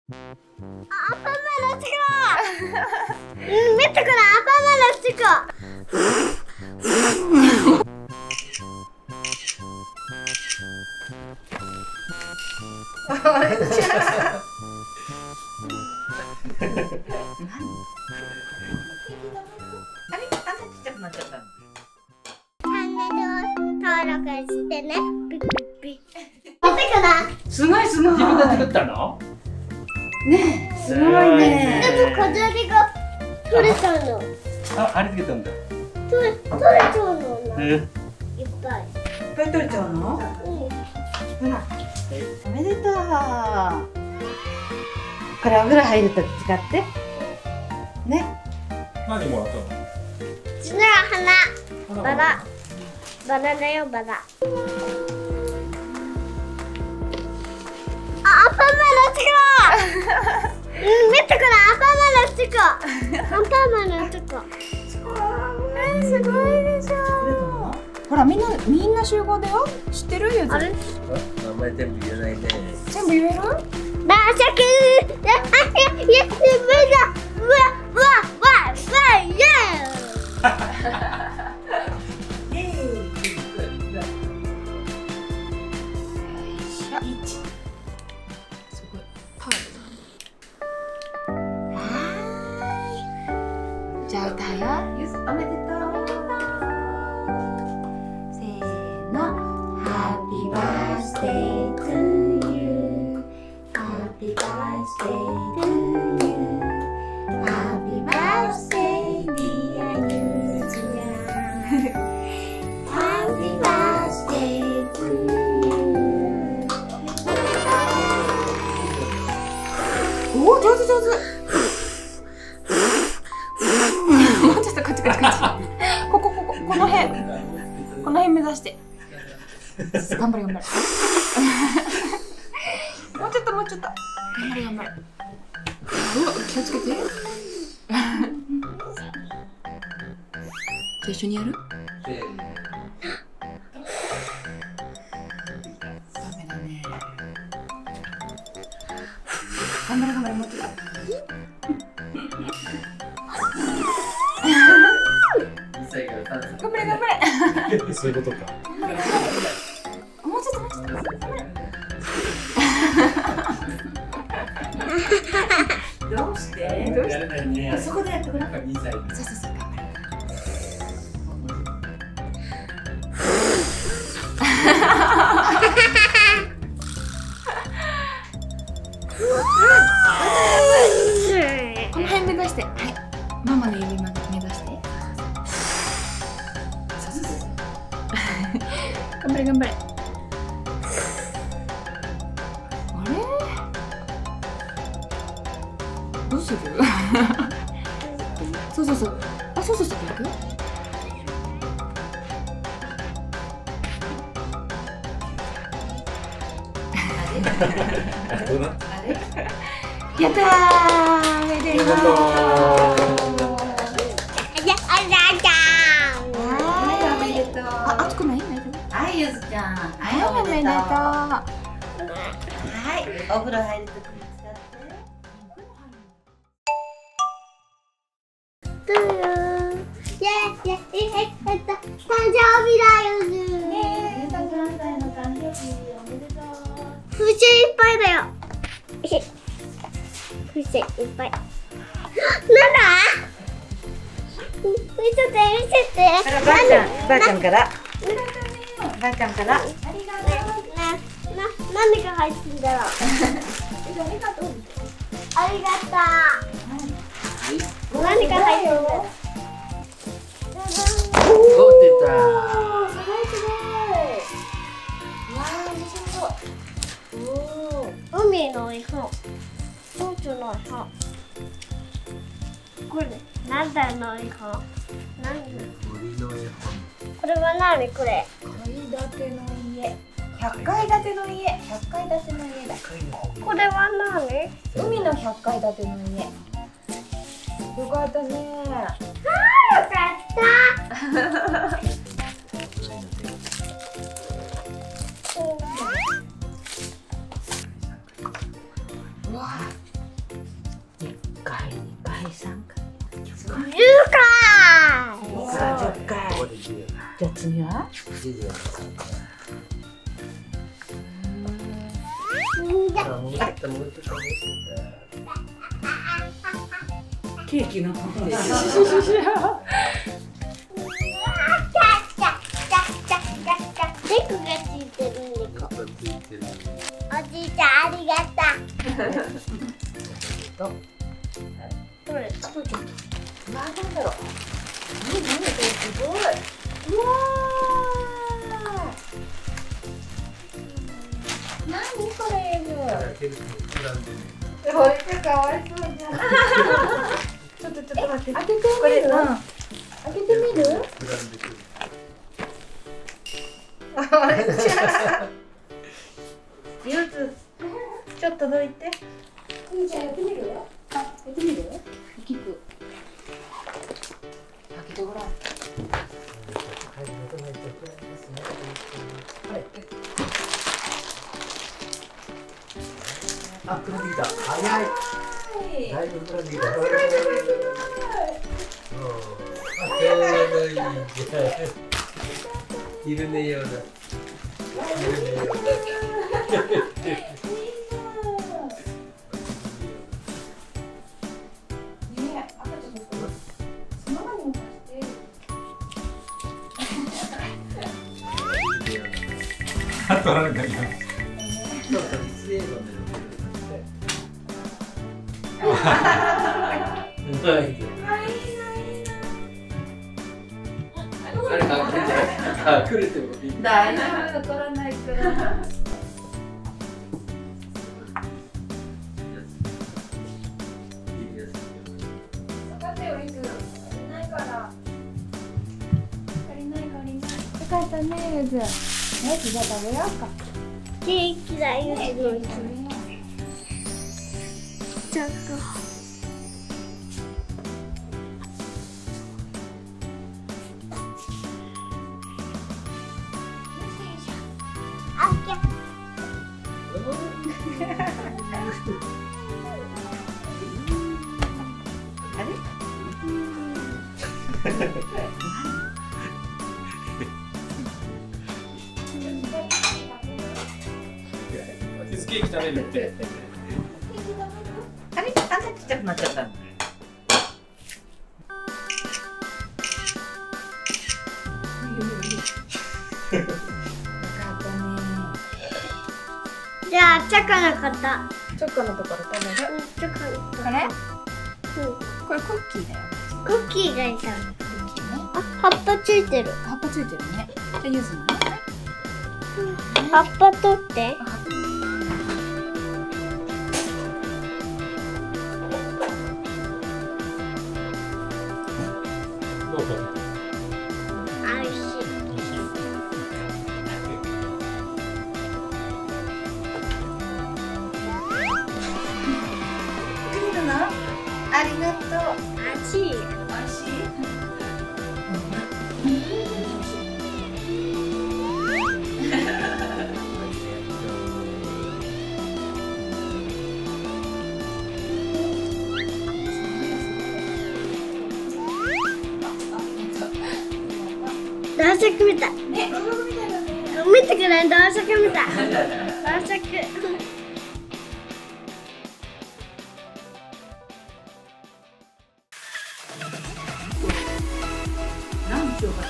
아빠 말로 찍어. 밑에 거는 아빠 말로 찍어. あれ、あんなちっちゃくなっちゃったの。 登録してね。ピッピッピ。見てかな。 すごいすごい。 自分で作ったの？ ねえ、すごいね。 でも飾りが取れちゃうの。 あ、あれつけたんだ。 取れちゃうの。いっぱい。 いっぱい取れちゃうの？ほら。おめでとう。これお風呂入るとき使って。ね。 何もらったの？ それは花。バラ。バラだよ、バラ。あ、アンパンマンのチコ。見てこれ、アンパンマンのチコ。アンパンマンのチコ。 すごいでしょ。ほら、みんな集合だよ。知ってるよ。 あれ？ 名前全部言えないね。 全部言える？ バーシャク。無理だ。イエじゃあ歌うよ。おめでとう。せーの。Happy birthday to you. Happy birthday to you. Happy birthday dear Yuzuya. Happy birthday to you. おお、上手上手。もうちょっとこっち。この辺目指して。頑張れ。もうちょっと。頑張れ。うわ、気をつけて。じゃあ一緒にやる？ダメだね。頑張れ、もうちょっと。頑張れ。 そういうことか。 もうちょっと。どうして？ やれないね。 そこでやってごらん。 2歳。 そう、頑張れ。この辺目指して。はい。ママの指まで目指して。頑張れ。あれ？どうする？そう。あ、そう。いく？やったー！おめでとう。おめでとう。あ、熱くない？はい、ゆずちゃん。はい、おめでとう。はい、お風呂入るときに使って。 誕生日だよね。 13歳の誕生日おめでとう。 風船いっぱいだよ。風船いっぱい。なんだ？見せて。 ばあちゃんから。ばあちゃんから。ありがとう。 何が入ってんだろう。 ありがとう。 ありがとう。何が入ってんだろう。 お、出た。 すごい。わあ、面白そう。 海の絵本。蝶々の絵本。これなんだの絵本。 森の絵本。 これは何これ。 階建ての家。100階建ての家。100階建ての家だ。 これは何？ 海の100階建ての家。よかったね。 よかった。 うわ、 回、2回、3回。 10回。 さあ、10回。 ここで10。 じゃあ次は 10や3 じゃ回。もうちょっともうちょっともうケーキの方で猫がついてる猫。 ちょっとついてる。 おじいちゃんありがとう。どれ？ なんだろう。何これすごい。うわー。何これ。 開けると膨らんでね。 これってかわいそうじゃん。ちょっと待って。開けてみる？開けてみる？ 膨らんでくる。 ゆず、ちょっとどいて。いいじゃん、やってみる？やってみる？大きく。開けてごらん。 あ、膨らんできた。早い。だいぶ膨らんできた。ちょうどいいじゃん。昼寝用だ。昼寝用だ。取らなきゃいけない。そうそう、実映像で録音して。あれ隠れちゃう。隠れてもいい。 大丈夫、取らないから。分かったよ、リク。足りないから。足りない。よかったね、ゆず。じゃあ食べようか。 ケーキだよ。ちょっと。 ケーキ食べるって。 あれ、あんなちっちゃくなっちゃったの。 じゃあチョコのこと。 チョコのところ食べる。 チョコのこと。 これ？これクッキーだよ。 クッキーがいた。 クッキーね。 あ、葉っぱついてる。 葉っぱついてるね。じゃあゆずのね。 葉っぱ取って。 どうか。 おいしい。 ありがとう。 味。 おいしい。 同色みたい。 ね、みたいだね。 見てくれ、同色みたい。同色。 何にしようか。